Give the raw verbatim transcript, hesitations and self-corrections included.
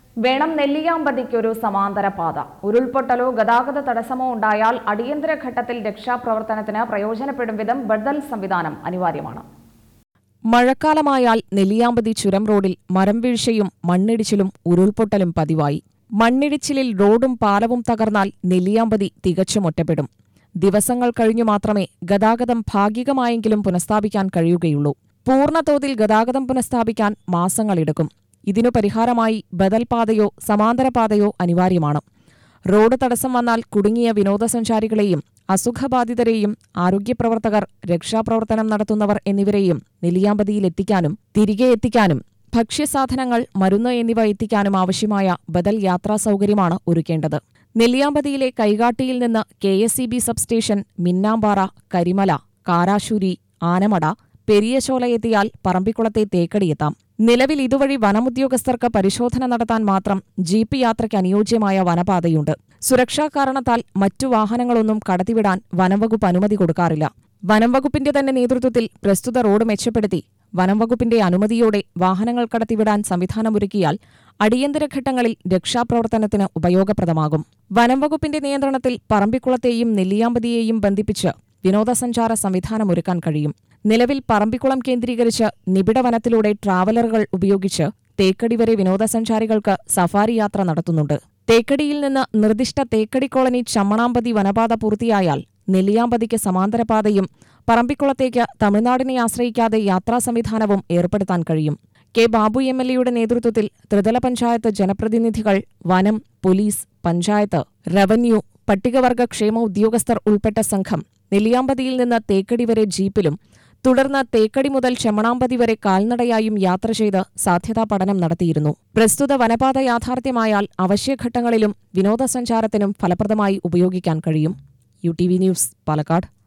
വേണം നെല്ലിയാമ്പതിക്കൊരു സമാന്തര പാത. ഉരുൾപൊട്ടലോ ഗതാഗത തടസ്സമോ ഉണ്ടായാൽ അടിയന്തര ഘട്ടത്തിൽ രക്ഷാപ്രവർത്തനത്തിന് പ്രയോജനപ്പെടും വിധം ബദൽ സംവിധാനം അനിവാര്യമാണ്. മഴക്കാലമായാൽ നെല്ലിയാമ്പതി ചുരം റോഡിൽ മരം വീഴ്ചയും മണ്ണിടിച്ചിലും ഉരുൾപൊട്ടലും പതിവായി. മണ്ണിടിച്ചിലിൽ റോഡും പാലവും തകർന്നാൽ നെല്ലിയാമ്പതി തികച്ചും ഒറ്റപ്പെടും. ദിവസങ്ങൾ കഴിഞ്ഞു മാത്രമേ ഗതാഗതം ഭാഗികമായെങ്കിലും പുനഃസ്ഥാപിക്കാൻ കഴിയുകയുള്ളൂ. പൂർണ്ണതോതിൽ ഗതാഗതം പുനഃസ്ഥാപിക്കാൻ മാസങ്ങളെടുക്കും. ഇതിനു പരിഹാരമായി ബദൽ പാതയോ സമാന്തരപാതയോ അനിവാര്യമാണ്. റോഡ് തടസ്സം വന്നാൽ കുടുങ്ങിയ വിനോദസഞ്ചാരികളെയും അസുഖബാധിതരെയും ആരോഗ്യപ്രവർത്തകർ, രക്ഷാപ്രവർത്തനം നടത്തുന്നവർ എന്നിവരെയും നെല്ലിയാമ്പതിയിലെത്തിക്കാനും തിരികെ എത്തിക്കാനും ഭക്ഷ്യസാധനങ്ങൾ, മരുന്ന് എന്നിവ എത്തിക്കാനും ആവശ്യമായ ബദൽ യാത്രാ സൗകര്യമാണ് ഒരുക്കേണ്ടത്. നെല്ലിയാമ്പതിയിലെ കൈകാട്ടിയിൽ നിന്ന് K S E B substation, Minnampara, Karimala, Karashuri, Anamada, Periyashola എത്തിയാൽ പറമ്പിക്കുളത്തെ തേക്കടിയെത്താം. നിലവിൽ ഇതുവഴി വനമുദ്യോഗസ്ഥർക്ക് പരിശോധന നടത്താൻ മാത്രം ജീപ്പ് യാത്രയ്ക്ക് അനുയോജ്യമായ വനപാതയുണ്ട്. സുരക്ഷാ കാരണത്താൽ മറ്റു വാഹനങ്ങളൊന്നും കടത്തിവിടാൻ വനംവകുപ്പ് അനുമതി കൊടുക്കാറില്ല. വനംവകുപ്പിന്റെ തന്നെ നേതൃത്വത്തിൽ പ്രസ്തുത റോഡ് മെച്ചപ്പെടുത്തി വനംവകുപ്പിന്റെ അനുമതിയോടെ വാഹനങ്ങൾ കടത്തിവിടാൻ സംവിധാനമൊരുക്കിയാൽ അടിയന്തര ഘട്ടങ്ങളിൽ രക്ഷാപ്രവർത്തനത്തിന് ഉപയോഗപ്രദമാകും. വനംവകുപ്പിന്റെ നിയന്ത്രണത്തിൽ പറമ്പിക്കുളത്തെയും നെല്ലിയാമ്പതിയെയും ബന്ധിപ്പിച്ച് വിനോദസഞ്ചാര സംവിധാനമൊരുക്കാൻ കഴിയും. നിലവിൽ പറമ്പിക്കുളം കേന്ദ്രീകരിച്ച് നിബിഡ വനത്തിലൂടെ ട്രാവലറുകൾ ഉപയോഗിച്ച് തേക്കടി വരെ വിനോദസഞ്ചാരികൾക്ക് സഫാരി യാത്ര നടത്തുന്നുണ്ട്. തേക്കടിയിൽ നിന്ന് നിർദ്ദിഷ്ട തേക്കടി കോളനി ചമ്മണാമ്പതി വനപാത പൂർത്തിയായാൽ നെല്ലിയാമ്പതിക്ക് സമാന്തരപാതയും പറമ്പിക്കുളത്തേക്ക് തമിഴ്നാടിനെ ആശ്രയിക്കാതെ യാത്രാ സംവിധാനവും ഏർപ്പെടുത്താൻ കഴിയും. കെ ബാബു എം എൽ എയുടെ നേതൃത്വത്തിൽ ത്രിതല പഞ്ചായത്ത് ജനപ്രതിനിധികൾ, വനം, പോലീസ്, പഞ്ചായത്ത്, റവന്യൂ, പട്ടികവർഗ ക്ഷേമ ഉദ്യോഗസ്ഥർ ഉൾപ്പെട്ട സംഘം നെല്ലിയാമ്പതിയിൽ നിന്ന് തേക്കടി വരെ ജീപ്പിലും തുടർന്ന് തേക്കടി മുതൽ ചെമ്മണാമ്പതി വരെ കാൽനടയായും യാത്ര ചെയ്ത് സാധ്യതാ പഠനം നടത്തിയിരുന്നു. പ്രസ്തുത വനപാത യാഥാർത്ഥ്യമായാൽ അവശ്യഘട്ടങ്ങളിലും വിനോദസഞ്ചാരത്തിനും ഫലപ്രദമായി ഉപയോഗിക്കാൻ കഴിയും. U T V news, Palakkad.